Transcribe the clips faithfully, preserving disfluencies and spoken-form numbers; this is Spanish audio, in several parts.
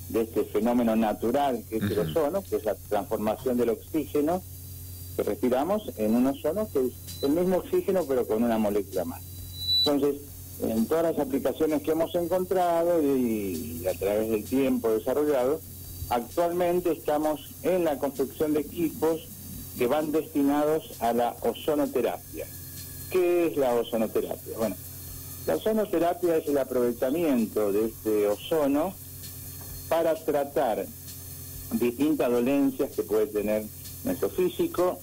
de este fenómeno natural que es el ozono, que es la transformación del oxígeno que respiramos en un ozono que es el mismo oxígeno pero con una molécula más. Entonces, en todas las aplicaciones que hemos encontrado y, y a través del tiempo desarrollado, actualmente estamos en la construcción de equipos que van destinados a la ozonoterapia. ¿Qué es la ozonoterapia? Bueno, la ozonoterapia es el aprovechamiento de este ozono para tratar distintas dolencias que puede tener nuestro físico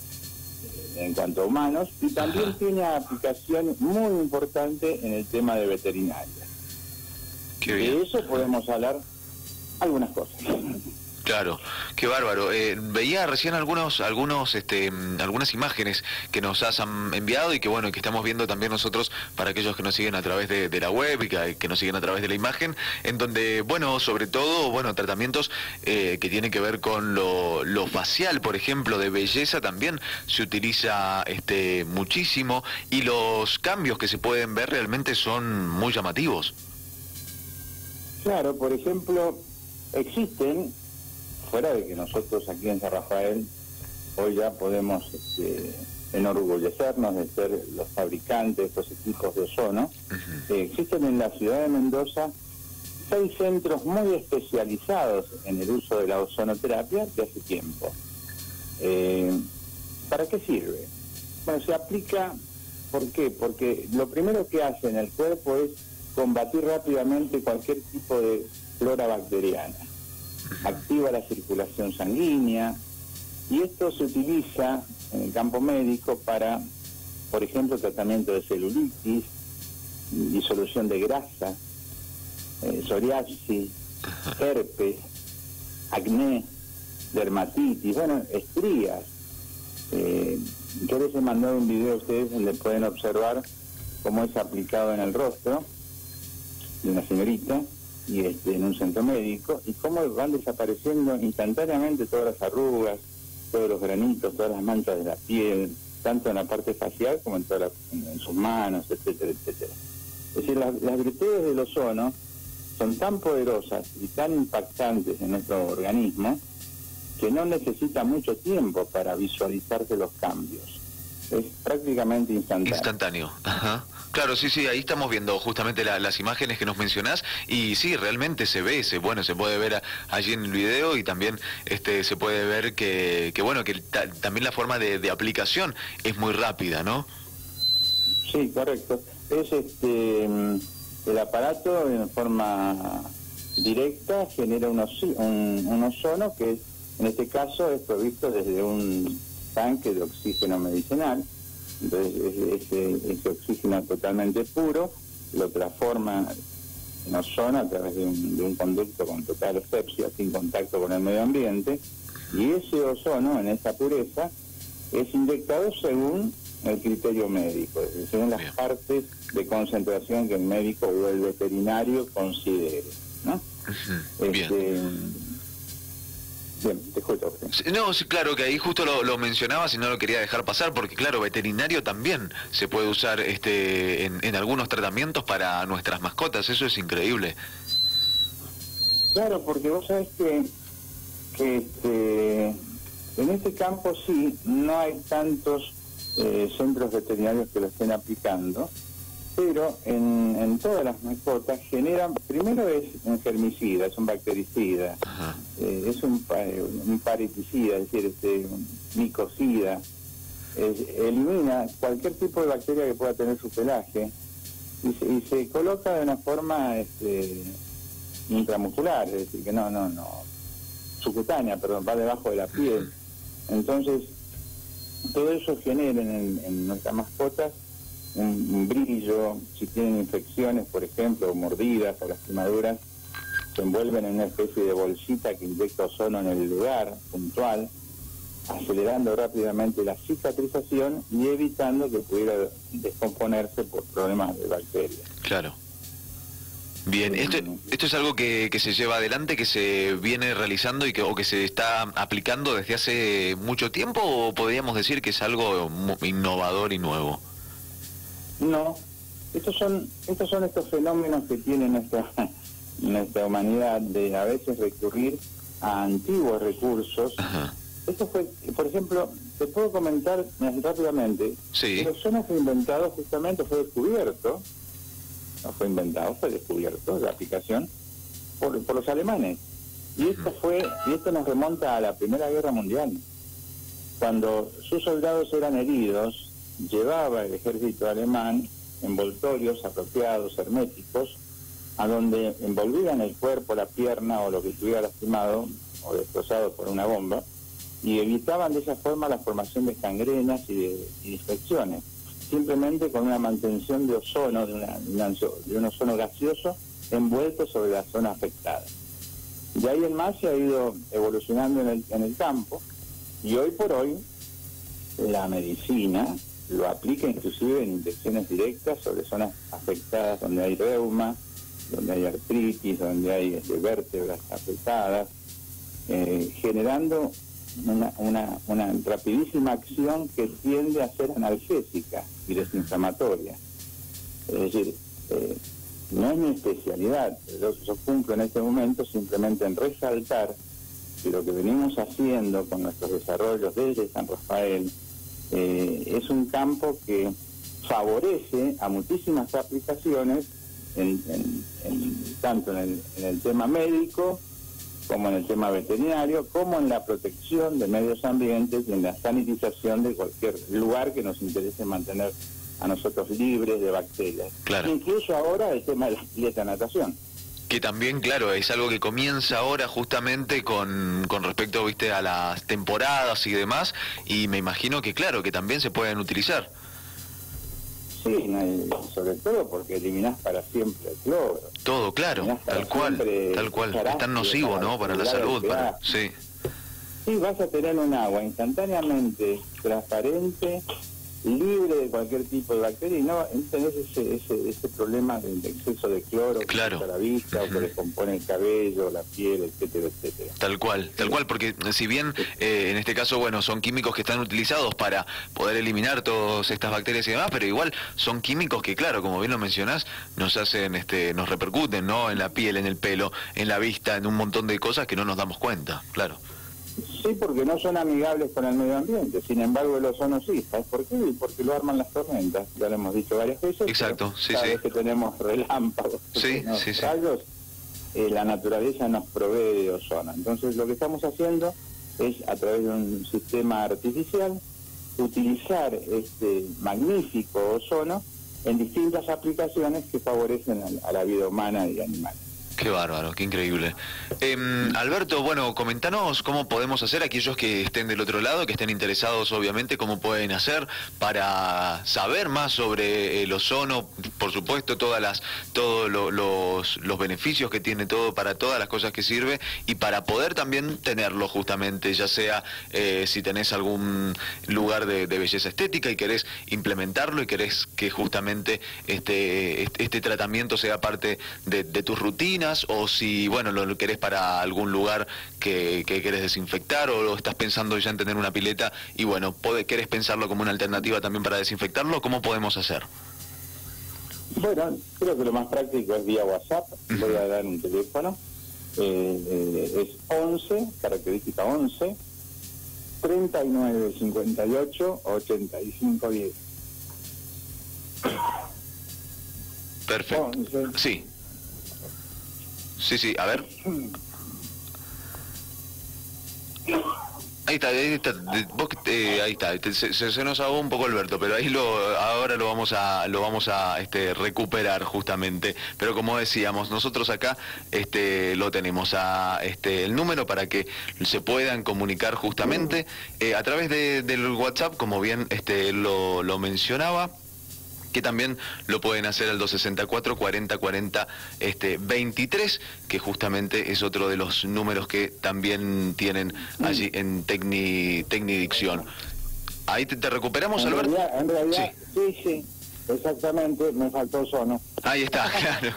en cuanto a humanos, y también Ajá. tiene aplicación muy importante en el tema de veterinaria. Qué bien. De eso podemos hablar algunas cosas. Claro, qué bárbaro. Eh, veía recién algunos, algunos, este, algunas imágenes que nos has enviado y que bueno, que estamos viendo también nosotros para aquellos que nos siguen a través de, de la web y que, que nos siguen a través de la imagen, en donde, bueno, sobre todo, bueno, tratamientos eh, que tienen que ver con lo, lo facial, por ejemplo, de belleza también se utiliza este muchísimo, y los cambios que se pueden ver realmente son muy llamativos. Claro, por ejemplo, existen, fuera de que nosotros aquí en San Rafael hoy ya podemos este, enorgullecernos de ser los fabricantes de estos equipos de ozono, uh-huh. eh, existen en la ciudad de Mendoza seis centros muy especializados en el uso de la ozonoterapia de hace tiempo. Eh, ¿Para qué sirve? Bueno, se aplica, ¿por qué? Porque lo primero que hace en el cuerpo es combatir rápidamente cualquier tipo de flora bacteriana. Activa la circulación sanguínea, y esto se utiliza en el campo médico para, por ejemplo, tratamiento de celulitis, disolución de grasa, eh, psoriasis, herpes, acné, dermatitis, bueno, estrías. Eh, yo les he mandado un video a ustedes donde pueden observar cómo es aplicado en el rostro de una señorita y este, en un centro médico, y cómo van desapareciendo instantáneamente todas las arrugas, todos los granitos, todas las manchas de la piel, tanto en la parte facial como en, toda la, en sus manos, etcétera, etcétera. Es decir, las, las virtudes del ozono son tan poderosas y tan impactantes en nuestro organismo que no necesita mucho tiempo para visualizarse los cambios. Es prácticamente instantáneo. Instantáneo, ajá. Claro, sí, sí, ahí estamos viendo justamente la, las imágenes que nos mencionás, y sí, realmente se ve, se, bueno, se puede ver a, allí en el video, y también este se puede ver que, que bueno, que ta, también la forma de, de aplicación es muy rápida, ¿no? Sí, correcto. Es este el aparato en forma directa genera un, un, un ozono que es, en este caso es provisto desde un tanque de oxígeno medicinal. Entonces ese, ese oxígeno totalmente puro lo transforma en ozono a través de un, de un conducto con total asepsia, sin contacto con el medio ambiente, y ese ozono en esa pureza es inyectado según el criterio médico, es decir, según las Bien. partes de concentración que el médico o el veterinario considere, ¿no? Uh-huh. Este, Bien. Bien, te escucho. No, sí, claro, que ahí justo lo, lo mencionabas y no lo quería dejar pasar, porque claro, veterinario también se puede usar este en, en algunos tratamientos para nuestras mascotas, eso es increíble. Claro, porque vos sabés que, que este, en este campo sí, no hay tantos eh, centros veterinarios que lo estén aplicando, pero en, en todas las mascotas generan, primero es un germicida, es un bactericida, eh, es un, un parasticida, es decir, este, un micocida, es, elimina cualquier tipo de bacteria que pueda tener su pelaje, y se, y se coloca de una forma este, intramuscular, es decir, que no, no, no, subcutánea, perdón, va debajo de la piel. Entonces, todo eso genera en, en nuestras mascotas Un, un brillo. Si tienen infecciones, por ejemplo, o mordidas o lastimaduras, se envuelven en una especie de bolsita que inyecta ozono en el lugar puntual, acelerando rápidamente la cicatrización y evitando que pudiera descomponerse por problemas de bacterias. Claro. Bien, esto, esto es algo que, que se lleva adelante, que se viene realizando y que, o que se está aplicando desde hace mucho tiempo, o podríamos decir que es algo innovador y nuevo. No, estos son estos son estos fenómenos que tiene nuestra nuestra humanidad de a veces recurrir a antiguos recursos. Ajá. Esto fue, por ejemplo, te puedo comentar rápidamente, Sí. el ozono fue inventado justamente, fue descubierto, no fue inventado, fue descubierto, la aplicación, por, por los alemanes. Y esto fue, y esto nos remonta a la Primera Guerra Mundial. Cuando sus soldados eran heridos, llevaba el ejército alemán envoltorios apropiados, herméticos, a donde envolvían el cuerpo, la pierna o lo que estuviera lastimado o destrozado por una bomba, y evitaban de esa forma la formación de gangrenas y de, y de infecciones, simplemente con una mantención de ozono, de, una, de, una, de un ozono gaseoso envuelto sobre la zona afectada. De ahí en más se ha ido evolucionando en el, en el campo, y hoy por hoy la medicina lo aplica inclusive en inyecciones directas sobre zonas afectadas donde hay reuma, donde hay artritis, donde hay este, vértebras afectadas, eh, generando una, una, una rapidísima acción que tiende a ser analgésica y desinflamatoria. Es decir, eh, no es mi especialidad, pero yo cumplo en este momento simplemente en resaltar que lo que venimos haciendo con nuestros desarrollos desde San Rafael eh, es un campo que favorece a muchísimas aplicaciones, en, en, en, tanto en el, en el tema médico, como en el tema veterinario, como en la protección de medios ambientes y en la sanitización de cualquier lugar que nos interese mantener a nosotros libres de bacterias. Claro. Incluso ahora el tema de la pileta natación. Que también, claro, es algo que comienza ahora justamente con, con respecto, viste, a las temporadas y demás, y me imagino que, claro, que también se pueden utilizar. Sí, sobre todo porque eliminás para siempre el cloro. Todo, claro, tal cual, tal cual. Es tan nocivo, ¿no?, para la salud. Para... Sí. Sí, vas a tener un agua instantáneamente transparente, libre de cualquier tipo de bacteria, y no tenés ese, ese, ese problema de exceso de cloro, claro, que a la vista, uh-huh, o que descompone el cabello, la piel, etcétera, etcétera. Tal cual, tal cual, porque si bien eh, en este caso, bueno, son químicos que están utilizados para poder eliminar todas estas bacterias y demás, pero igual son químicos que, claro, como bien lo mencionás, nos hacen, este, nos repercuten, ¿no?, en la piel, en el pelo, en la vista, en un montón de cosas que no nos damos cuenta, claro. Sí, porque no son amigables con el medio ambiente, sin embargo el ozono sí. ¿Sabes por qué? Porque lo arman las tormentas, ya lo hemos dicho varias veces. Exacto, sí, cada sí. vez que tenemos relámpagos, sí, sí, rayos, sí. Eh, la naturaleza nos provee de ozono. Entonces lo que estamos haciendo es, a través de un sistema artificial, utilizar este magnífico ozono en distintas aplicaciones que favorecen a, a la vida humana y animal. Qué bárbaro, qué increíble. Eh, Alberto, bueno, comentanos cómo podemos hacer, aquellos que estén del otro lado, que estén interesados obviamente, cómo pueden hacer para saber más sobre el ozono, por supuesto, todas las, todos lo, los, los beneficios que tiene todo, para todas las cosas que sirve, y para poder también tenerlo justamente, ya sea eh, si tenés algún lugar de, de belleza estética y querés implementarlo y querés que justamente este, este, este tratamiento sea parte de, de tus rutinas, o si, bueno, lo querés para algún lugar que, que querés desinfectar, o lo estás pensando ya en tener una pileta y, bueno, podés, querés pensarlo como una alternativa también para desinfectarlo, ¿cómo podemos hacer? Bueno, creo que lo más práctico es vía WhatsApp. Uh-huh. Voy a dar un teléfono, eh, eh, es once, característica once, treinta y nueve, cincuenta y ocho, ochenta y cinco, diez. Perfecto. once. Sí. Sí, sí, a ver. Ahí está, ahí está, vos, eh, ahí está. Se, se nos ahogó un poco Alberto, pero ahí lo, ahora lo vamos a, lo vamos a, este, recuperar justamente. Pero como decíamos, nosotros acá, este, lo tenemos a, este, el número para que se puedan comunicar justamente eh, a través de, del WhatsApp, como bien, este, lo, lo mencionaba, que también lo pueden hacer al dos sesenta y cuatro, cuarenta, cuarenta, este, veintitrés, que justamente es otro de los números que también tienen allí en Tecni, Tecnidicción. Ahí te, te recuperamos, en Alberto. Realidad, en realidad, sí. sí, sí, exactamente, me faltó ozono. Ahí está, claro.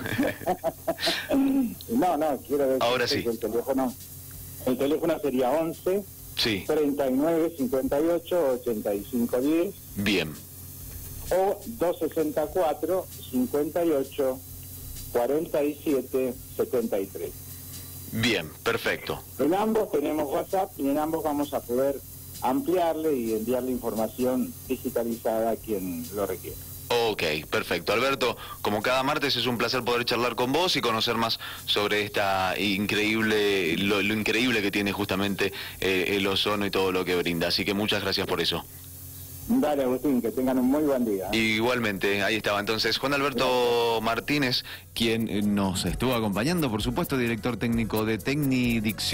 no, no, quiero decir ahora sí. que el teléfono, el teléfono sería once, sí, treinta y nueve, cincuenta y ocho, ochenta y cinco, diez. Bien. O dos sesenta y cuatro, cincuenta y ocho, cuarenta y siete setenta y tres. Bien, perfecto. En ambos tenemos WhatsApp y en ambos vamos a poder ampliarle y enviarle información digitalizada a quien lo requiera. Ok, perfecto. Alberto, como cada martes es un placer poder charlar con vos y conocer más sobre esta increíble, lo, lo increíble que tiene justamente eh, el ozono y todo lo que brinda. Así que muchas gracias por eso. Dale, Agustín, que tengan un muy buen día. Igualmente, ahí estaba entonces Juan Alberto Martínez, quien nos estuvo acompañando, por supuesto, director técnico de Tecnidicción.